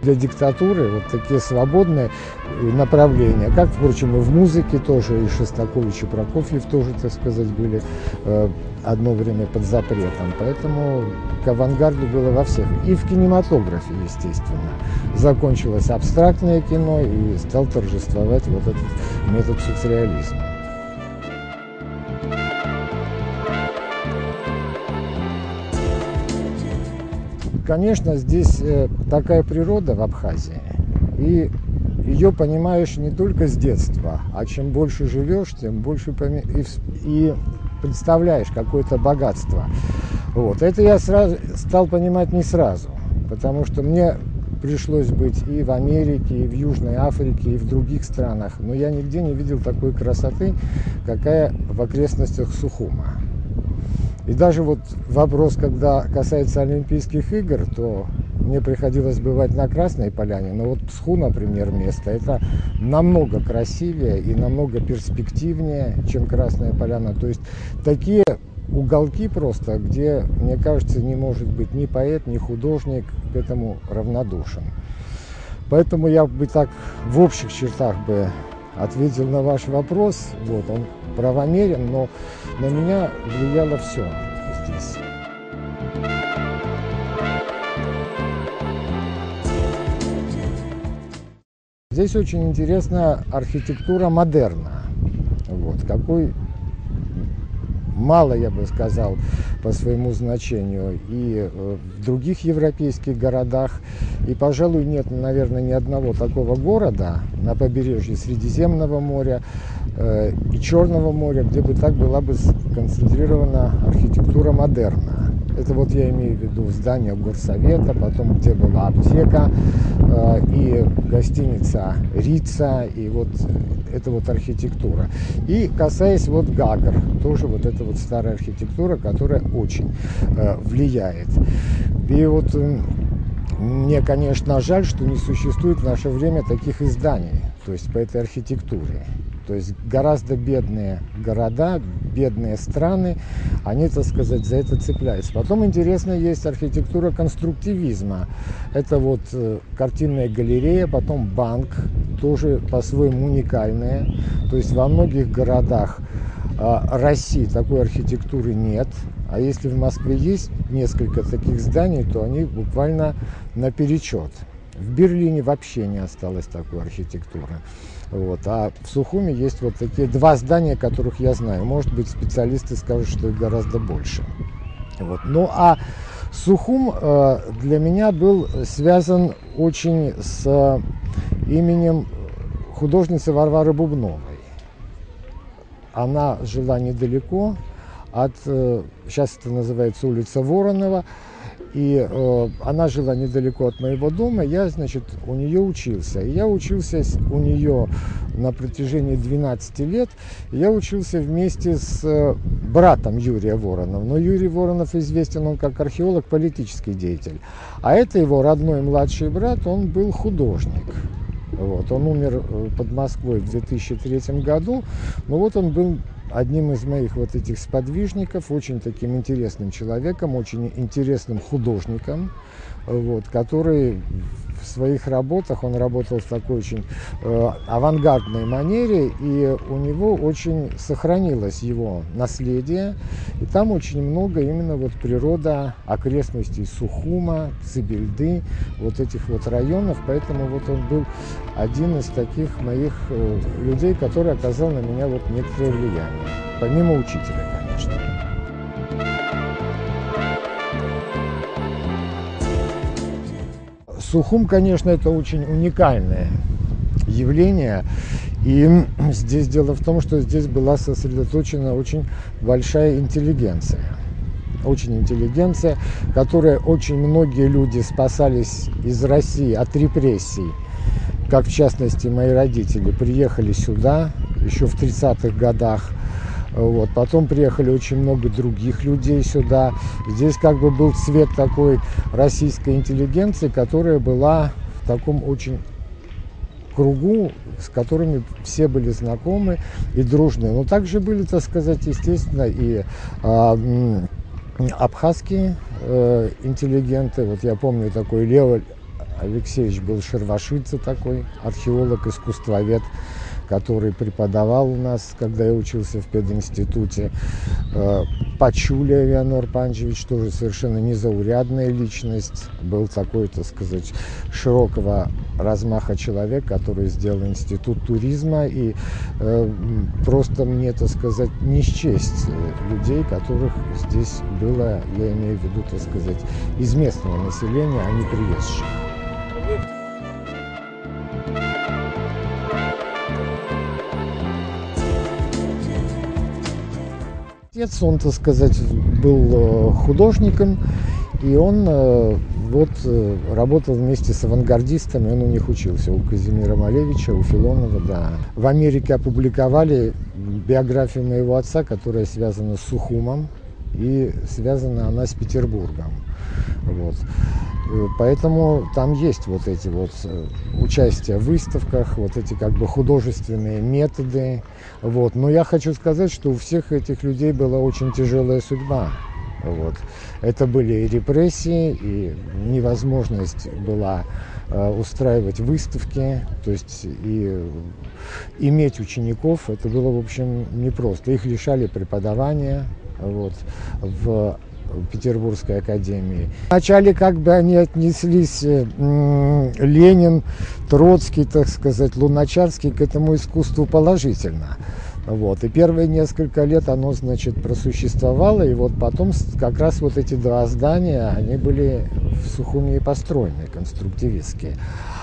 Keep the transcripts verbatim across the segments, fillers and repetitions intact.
Для диктатуры вот такие свободные направления, как, впрочем, и в музыке тоже, и Шостакович, и Прокофьев тоже, так сказать, были э, одно время под запретом. Поэтому к авангарду было во всех. И в кинематографе, естественно. Закончилось абстрактное кино и стал торжествовать вот этот метод соцреализма. Конечно, здесь такая природа в Абхазии, и ее понимаешь не только с детства, а чем больше живешь, тем больше поми... и, и представляешь какое-то богатство. Вот. Это я сразу стал понимать не сразу, потому что мне пришлось быть и в Америке, и в Южной Африке, и в других странах, но я нигде не видел такой красоты, какая в окрестностях Сухума. И даже вот вопрос, когда касается Олимпийских игр, то мне приходилось бывать на Красной Поляне, но вот Псху, например, место, это намного красивее и намного перспективнее, чем Красная Поляна. То есть такие уголки просто, где, мне кажется, не может быть ни поэт, ни художник к этому равнодушен. Поэтому я бы так в общих чертах бы ответил на ваш вопрос. Вот, он правомерен, но на меня влияло все здесь. Здесь очень интересна архитектура модерна. Вот, какой мало, я бы сказал, по своему значению и в других европейских городах. И, пожалуй, нет, наверное, ни одного такого города на побережье Средиземного моря э, и Черного моря, где бы так была бы сконцентрирована архитектура модерна. Это вот я имею в виду здание горсовета, потом где была аптека э, и гостиница Рица, и вот это вот архитектура. И касаясь вот Гагр, тоже вот эта вот старая архитектура, которая очень э, влияет. И вот э, мне, конечно, жаль, что не существует в наше время таких изданий, то есть по этой архитектуре. То есть гораздо бедные города, бедные страны, они, так сказать, за это цепляются. Потом интересно есть архитектура конструктивизма. Это вот э, картинная галерея, потом банк, тоже по-своему уникальная. То есть во многих городах э, России такой архитектуры нет. А если в Москве есть несколько таких зданий, то они буквально наперечет. В Берлине вообще не осталось такой архитектуры. Вот. А в Сухуме есть вот такие два здания, которых я знаю. Может быть, специалисты скажут, что их гораздо больше. Вот. Ну а Сухум э, для меня был связан очень с э, именем художницы Варвары Бубновой. Она жила недалеко от, э, сейчас это называется улица Воронова. И э, она жила недалеко от моего дома, я, значит, у нее учился. И я учился у нее на протяжении двенадцати лет. Я учился вместе с э, братом Юрия Воронова. Но Юрий Воронов известен он как археолог, политический деятель. А это его родной младший брат, он был художник. Вот, он умер под Москвой в две тысячи третьем году. Но вот он был одним из моих вот этих сподвижников, очень таким интересным человеком, очень интересным художником, вот, который в своих работах, он работал в такой очень э, авангардной манере, и у него очень сохранилось его наследие, и там очень много именно вот природа окрестностей Сухума, Цибильды, вот этих вот районов, поэтому вот он был один из таких моих э, людей, который оказал на меня вот некоторое влияние, помимо учителя, конечно. Сухум, конечно, это очень уникальное явление, и здесь дело в том, что здесь была сосредоточена очень большая интеллигенция. Очень интеллигенция, которая очень многие люди спасались из России от репрессий, как в частности мои родители приехали сюда еще в тридцатых годах. Вот. Потом приехали очень много других людей сюда. Здесь как бы был цвет такой российской интеллигенции, которая была в таком очень кругу, с которыми все были знакомы и дружны. Но также были, так сказать, естественно, и э, абхазские э, интеллигенты. Вот я помню такой Лео Алексеевич был Шервашидзе такой, археолог, искусствовед, который преподавал у нас, когда я учился в пединституте. Пачуля Вианор Панчевич, тоже совершенно незаурядная личность, был такой, так сказать, широкого размаха человек, который сделал институт туризма, и э, просто мне, так сказать, не счесть людей, которых здесь было, я имею в виду, так сказать, из местного населения, а не приезжих. Отец, он, так сказать, был художником, и он вот работал вместе с авангардистами, он у них учился, у Казимира Малевича, у Филонова, да. В Америке опубликовали биографию моего отца, которая связана с Сухумом, и связана она с Петербургом. Вот. Поэтому там есть вот эти вот участия в выставках, вот эти как бы художественные методы. Вот. Но я хочу сказать, что у всех этих людей была очень тяжелая судьба. Вот. Это были и репрессии, и невозможность была э, устраивать выставки, то есть и иметь учеников. Это было, в общем, непросто. Их лишали преподавания вот, в Петербургской академии. Вначале как бы они отнеслись, э, Ленин, Троцкий, так сказать, Луначарский к этому искусству положительно. Вот. И первые несколько лет оно, значит, просуществовало, и вот потом как раз вот эти два здания, они были в Сухуми построены, конструктивистские.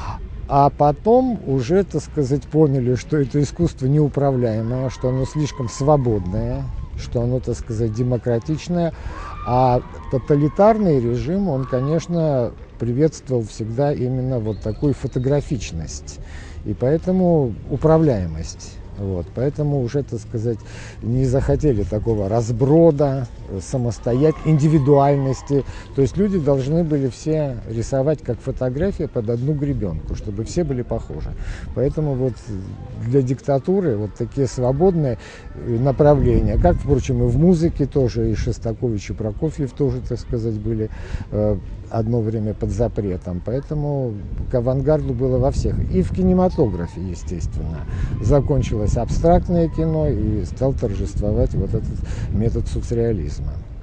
А потом уже, так сказать, поняли, что это искусство неуправляемое, что оно слишком свободное, что оно, так сказать, демократичное. А тоталитарный режим, он, конечно, приветствовал всегда именно вот такую фотографичность и поэтому управляемость. Вот, поэтому уже, так сказать, не захотели такого разброда, самостоятельности, индивидуальности. То есть люди должны были все рисовать как фотография под одну гребенку, чтобы все были похожи. Поэтому вот для диктатуры вот такие свободные направления, как, впрочем, и в музыке тоже, и Шостакович, и Прокофьев тоже, так сказать, были э, одно время под запретом. Поэтому к авангарду было во всех. И в кинематографе, естественно. Закончилось абстрактное кино и стал торжествовать вот этот метод соцреализма.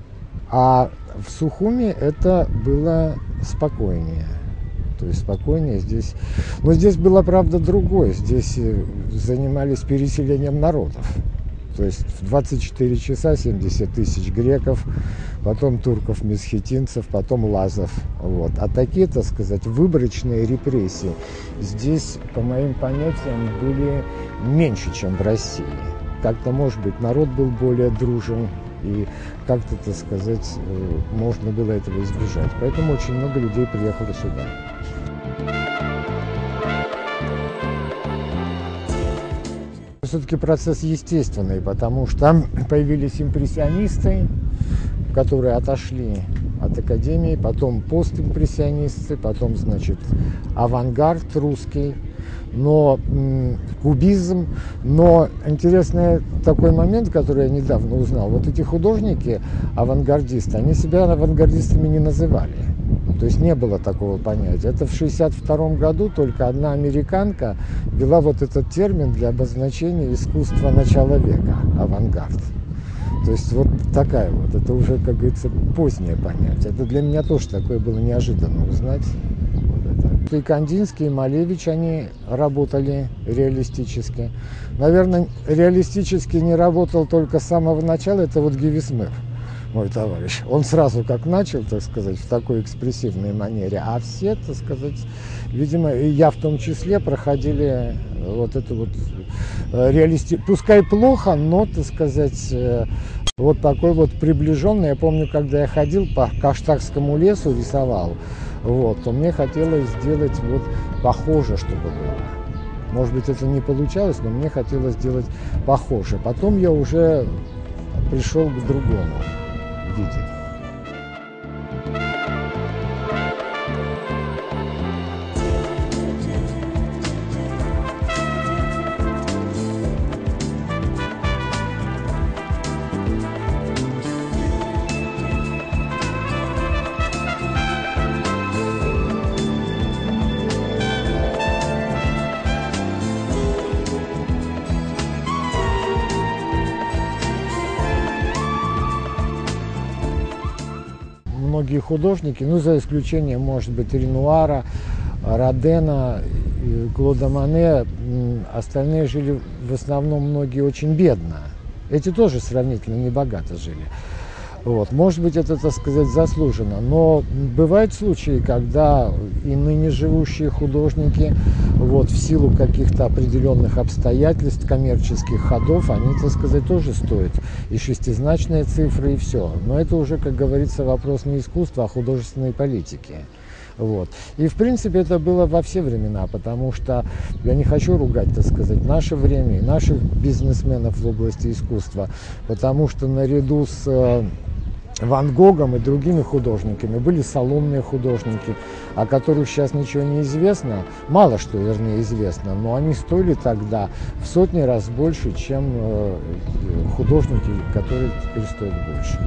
А в Сухуми это было спокойнее. То есть спокойнее здесь. Но здесь было, правда, другое. Здесь занимались переселением народов. То есть в двадцать четыре часа семьдесят тысяч греков, потом турков-месхетинцев, потом лазов. Вот. А такие, так сказать, выборочные репрессии здесь, по моим понятиям, были меньше, чем в России. Как-то, может быть, народ был более дружен, и как-то, так сказать, можно было этого избежать. Поэтому очень много людей приехало сюда. Все-таки процесс естественный, потому что там появились импрессионисты, которые отошли от академии, потом постимпрессионисты, потом, значит, авангард русский, но м, кубизм. Но интересный такой момент, который я недавно узнал, вот эти художники, авангардисты, они себя авангардистами не называли. То есть не было такого понятия. Это в шестьдесят втором году только одна американка ввела вот этот термин для обозначения искусства начала века, авангард. То есть вот такая вот, это уже, как говорится, позднее понятие. Это для меня тоже такое было неожиданно узнать. Вот это. И Кандинский, и Малевич, они работали реалистически. Наверное, реалистически не работал только с самого начала, это вот Гивисмыр, мой товарищ. Он сразу как начал, так сказать, в такой экспрессивной манере, а все, так сказать, видимо, и я в том числе, проходили вот это вот реалисти... Пускай плохо, но, так сказать, вот такой вот приближенный. Я помню, когда я ходил по Каштакскому лесу, рисовал, вот, то мне хотелось сделать вот похоже, чтобы было. Может быть, это не получалось, но мне хотелось сделать похоже. Потом я уже пришел к другому видеть. многие художники, ну, за исключением, может быть, Ренуара, Родена, Клода Мане, остальные жили в основном многие очень бедно. Эти тоже сравнительно небогато жили. Вот. Может быть, это, так сказать, заслуженно. Но бывают случаи, когда и ныне живущие художники, вот, в силу каких-то определенных обстоятельств, коммерческих ходов, они, так сказать, тоже стоят и шестизначные цифры, и все. Но это уже, как говорится, вопрос не искусства, а художественной политики. Вот. И, в принципе, это было во все времена, потому что я не хочу ругать, так сказать, наше время и наших бизнесменов в области искусства, потому что наряду с Ван Гогом и другими художниками были салонные художники, о которых сейчас ничего не известно, мало что, вернее, известно, но они стоили тогда в сотни раз больше, чем художники, которые теперь стоят больше.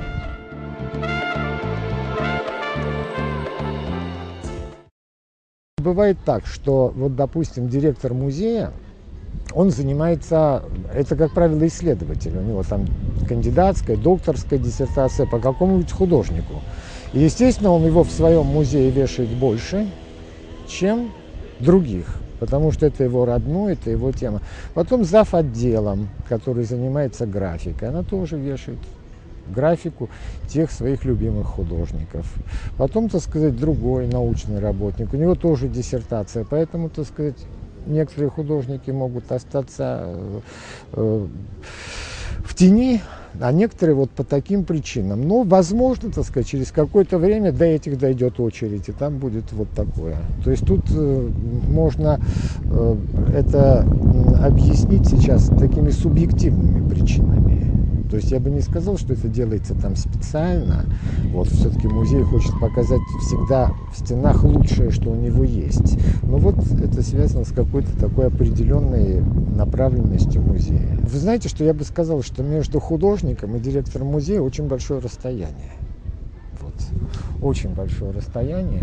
Бывает так, что, вот, допустим, директор музея, он занимается, это, как правило, исследователь, у него там кандидатская, докторская диссертация по какому-нибудь художнику. И, естественно, он его в своем музее вешает больше, чем других, потому что это его родной, это его тема. Потом зав. Отделом, который занимается графикой, она тоже вешает графику тех своих любимых художников. Потом, так сказать, другой научный работник, у него тоже диссертация, поэтому, так сказать, некоторые художники могут остаться э, в тени, а некоторые вот по таким причинам. Но, возможно, так сказать, через какое-то время до этих дойдет очередь, и там будет вот такое. То есть тут э, можно э, это объяснить сейчас такими субъективными причинами. То есть я бы не сказал, что это делается там специально. Вот все-таки музей хочет показать всегда в стенах лучшее, что у него есть. Но вот это связано с какой-то такой определенной направленностью музея. Вы знаете, что я бы сказал, что между художником и директором музея очень большое расстояние. Вот. Очень большое расстояние.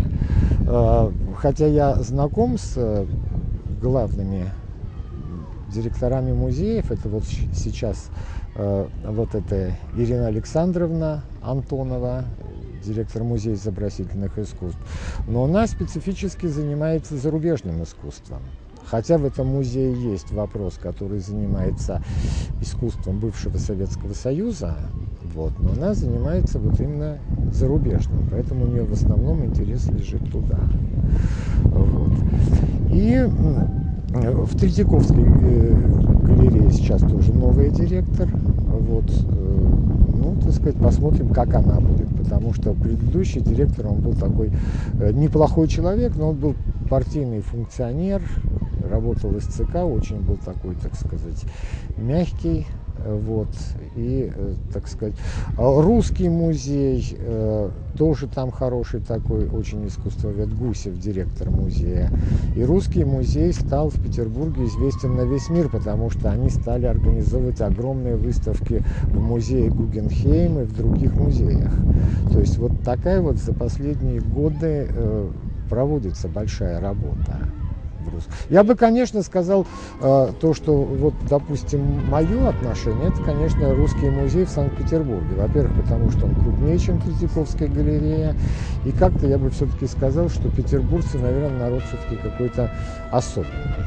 Хотя я знаком с главными директорами музеев, это вот сейчас вот это Ирина Александровна Антонова, директор музея изобразительных искусств, но она специфически занимается зарубежным искусством. Хотя в этом музее есть вопрос, который занимается искусством бывшего Советского Союза, вот, но она занимается вот именно зарубежным, поэтому у нее в основном интерес лежит туда. Вот. И в Третьяковской галерее сейчас тоже новый директор. Вот, ну, так сказать, посмотрим, как она будет, потому что предыдущий директор, он был такой неплохой человек, но он был партийный функционер, работал из ЦК, очень был такой, так сказать, мягкий. Вот, и, так сказать, русский музей, тоже там хороший такой, очень искусствовед Гусев, директор музея. И русский музей стал в Петербурге известен на весь мир, потому что они стали организовывать огромные выставки в музее Гугенхейм и в других музеях. То есть вот такая вот за последние годы проводится большая работа. Я бы, конечно, сказал э, то, что, вот, допустим, мое отношение, это, конечно, русский музей в Санкт-Петербурге. Во-первых, потому что он крупнее, чем Третьяковская галерея. И как-то я бы все-таки сказал, что петербургцы, наверное, народ все-таки какой-то особенный.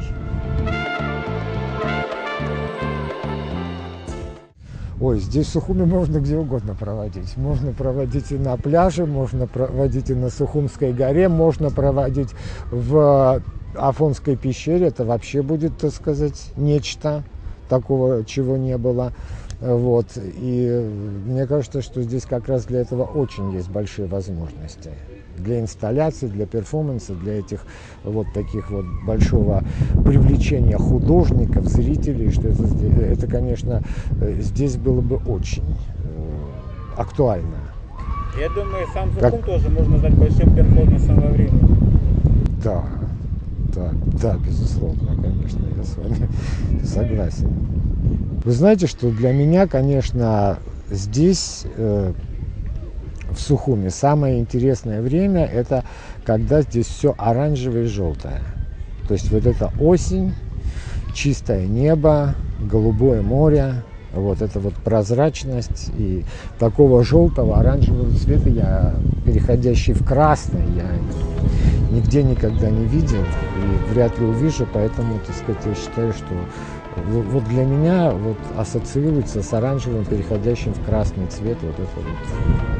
Ой, здесь в Сухуми можно где угодно проводить. Можно проводить и на пляже, можно проводить и на Сухумской горе, можно проводить в Афонской пещере. Это вообще будет, так сказать, нечто такого, чего не было. Вот. И мне кажется, что здесь как раз для этого очень есть большие возможности. Для инсталляций, для перформанса, для этих вот таких вот большого привлечения художников, зрителей, что это, это, конечно, здесь было бы очень актуально. Я думаю, сам Сухум как... тоже можно назвать большим перформансом во времени. Да, да, да, безусловно, конечно, я с вами согласен. Вы знаете, что для меня, конечно, здесь... Э, в Сухуми самое интересное время — это когда здесь все оранжевое и желтое. То есть вот это осень, чистое небо, голубое море, Вот это вот прозрачность и такого желтого, оранжевого цвета, я, переходящий в красный, я нигде никогда не видел и вряд ли увижу, поэтому, так сказать, я считаю, что вот для меня вот ассоциируется с оранжевым, переходящим в красный цвет вот это вот